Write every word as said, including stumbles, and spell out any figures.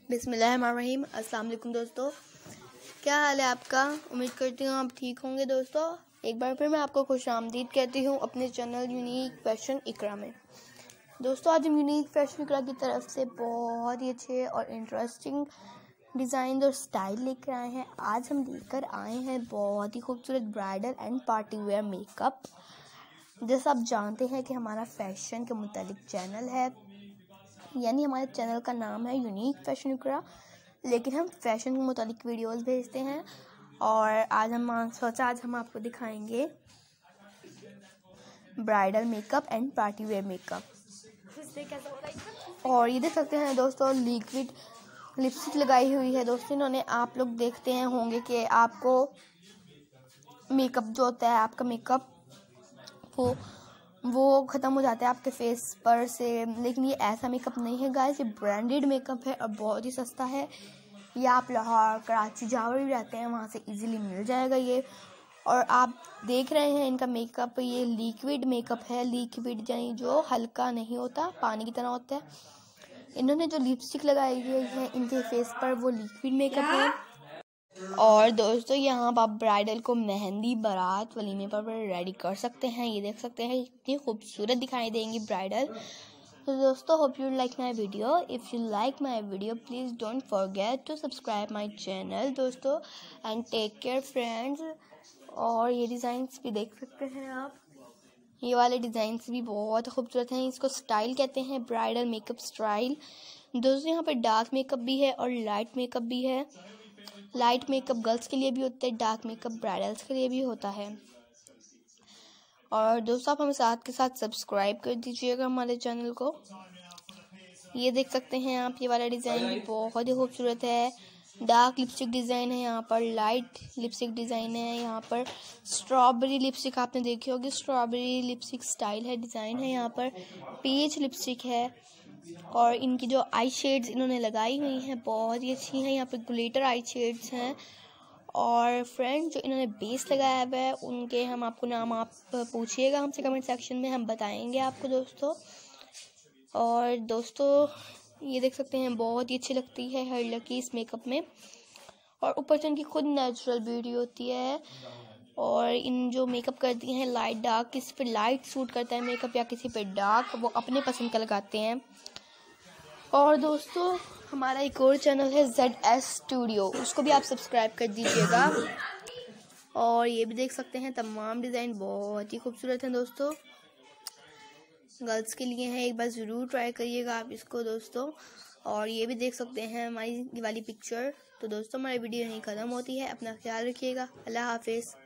बिस्मिल्लाहिर्रहमानिर्रहीम। अस्सलाम वालेकुम दोस्तों, क्या हाल है आपका? उम्मीद करती हूँ आप ठीक होंगे। दोस्तों एक बार फिर मैं आपको खुशामदीद कहती हूँ अपने चैनल यूनिक फैशन इकरा में। दोस्तों आज हम यूनिक फैशन इकरा की तरफ से बहुत ही अच्छे और इंटरेस्टिंग डिज़ाइन और स्टाइल लेकर आए हैं। आज हम लेकर आए हैं बहुत ही खूबसूरत bridal and party wear makeup. जैसा आप जानते हैं कि हमारा फैशन के मुतालिक चैनल है, यानी हमारे चैनल का नाम है यूनिक फैशन इकरा, लेकिन हम फैशन के मुतालिक वीडियोस भेजते हैं। और आज हम सोचा आज हम आपको दिखाएंगे bridal makeup and party wear makeup. और ये देख सकते हैं दोस्तों, लिक्विड लिपस्टिक लगाई हुई है। दोस्तों इन्होंने, आप लोग देखते हैं होंगे कि आपको मेकअप जो होता है, आपका मेकअप वो वो ख़त्म हो जाता है आपके फेस पर से, लेकिन ये ऐसा मेकअप नहीं है गाइस, ये ब्रांडेड मेकअप है और बहुत ही सस्ता है। ये आप लाहौर, कराची जहाँ भी रहते हैं वहाँ से इजीली मिल जाएगा ये। और आप देख रहे हैं इनका मेकअप, ये लिक्विड मेकअप है। लिक्विड यानी जो हल्का नहीं होता, पानी की तरह होता है। इन्होंने जो लिपस्टिक लगाई हुई है इनके फेस पर वो लिक्विड मेकअप है। और दोस्तों यहाँ आप ब्राइडल को मेहंदी, बारात, वलीमे पर रेडी कर सकते हैं। ये देख सकते हैं कितनी खूबसूरत दिखाई देंगी ब्राइडल। तो दोस्तों hope you like my video. If you like my video please don't forget to subscribe my channel दोस्तों, एंड टेक केयर फ्रेंड्स। और ये डिज़ाइंस भी देख सकते हैं आप, ये वाले डिज़ाइंस भी बहुत खूबसूरत हैं। इसको स्टाइल कहते हैं, ब्राइडल मेकअप स्टाइल। दोस्तों यहाँ पर डार्क मेकअप भी है और लाइट मेकअप भी है। लाइट मेकअप गर्ल्स के लिए भी होता है, डार्क मेकअप ब्राइडल्स के लिए भी होता है। और दोस्तों आप हमें साथ के साथ सब्सक्राइब कर दीजिएगा हमारे चैनल को। ये देख सकते हैं आप, ये वाला डिज़ाइन भी बहुत ही खूबसूरत है। डार्क लिपस्टिक डिज़ाइन है, यहाँ पर लाइट लिपस्टिक डिज़ाइन है, यहाँ पर स्ट्रॉबेरी लिपस्टिक आपने देखी होगी, स्ट्रॉबेरी लिपस्टिक स्टाइल है, डिज़ाइन है। यहाँ पर पीच लिपस्टिक है और इनकी जो आई शेड्स इन्होंने लगाई हुई हैं बहुत ही अच्छी हैं। यहाँ पे ग्लिटर आई शेड्स हैं। और फ्रेंड जो इन्होंने बेस लगाया हुआ है उनके हम आपको नाम आप पूछिएगा हमसे कमेंट सेक्शन में, हम बताएंगे आपको दोस्तों। और दोस्तों ये देख सकते हैं बहुत ही अच्छी लगती है हर लड़की इस मेकअप में। और ऊपर से इनकी खुद नेचुरल ब्यूटी होती है। और इन जो मेकअप करती हैं लाइट डार्क, किसी पे लाइट सूट करता है मेकअप या किसी पे डार्क, वो अपने पसंद का लगाते हैं। और दोस्तों हमारा एक और चैनल है जेड एस स्टूडियो, उसको भी आप सब्सक्राइब कर दीजिएगा। और ये भी देख सकते हैं तमाम डिज़ाइन बहुत ही खूबसूरत हैं दोस्तों, गर्ल्स के लिए हैं। एक बार ज़रूर ट्राई करिएगा आप इसको दोस्तों। और ये भी देख सकते हैं हमारी वाली पिक्चर। तो दोस्तों हमारी वीडियो यहीं ख़त्म होती है। अपना ख्याल रखिएगा। अल्लाह हाफिज़।